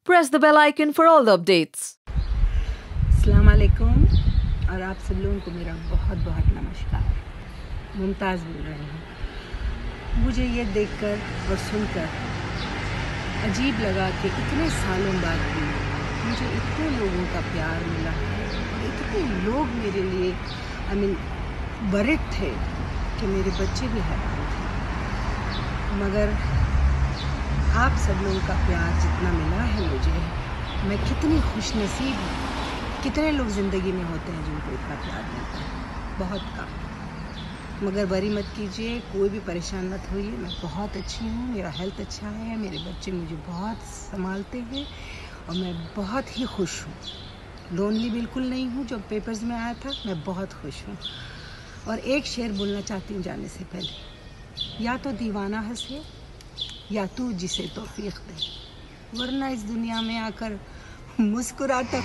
press the bell icon for all the updates. अस्सलाम वालेकुम और आप सब लोगों को मेरा बहुत बहुत नमस्कार। मुमताज़ बोल रही हूँ। मुझे ये देखकर और सुनकर अजीब लगा कि इतने सालों बाद भी मुझे इतने लोगों का प्यार मिला है और इतने लोग मेरे लिए वरित थे कि मेरे बच्चे भी हैरान थे। मगर आप सब लोगों का प्यार जितना मिला है मुझे, मैं कितनी खुशनसीब हूँ। कितने लोग ज़िंदगी में होते हैं जिनको इतना प्यार मिलता है, बहुत कम। मगर वरी मत कीजिए, कोई भी परेशान मत होइए। मैं बहुत अच्छी हूँ, मेरा हेल्थ अच्छा है, मेरे बच्चे मुझे बहुत संभालते हैं और मैं बहुत ही खुश हूँ। लोनली बिल्कुल नहीं हूँ। जो पेपर्स में आया था, मैं बहुत खुश हूँ। और एक शेर बोलना चाहती हूँ जाने से पहले, या तो दीवाना हंसे या तू जिसे तौफीक दे, वरना इस दुनिया में आकर मुस्कुराता।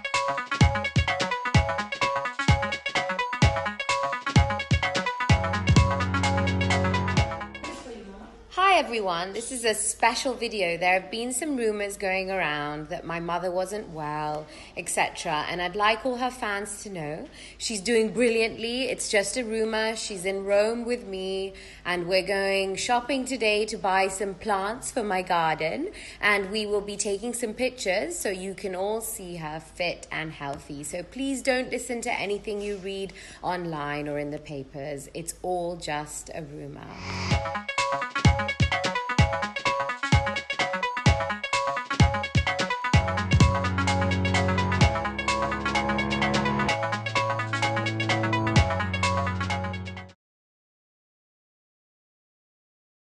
Hi everyone, this is a special video. There have been some rumors going around that my mother wasn't well, etc. And I'd like all her fans to know she's doing brilliantly. It's just a rumor. She's in Rome with me and we're going shopping today to buy some plants for my garden. And we will be taking some pictures so you can all see her fit and healthy. So please don't listen to anything you read online or in the papers. It's all just a rumor.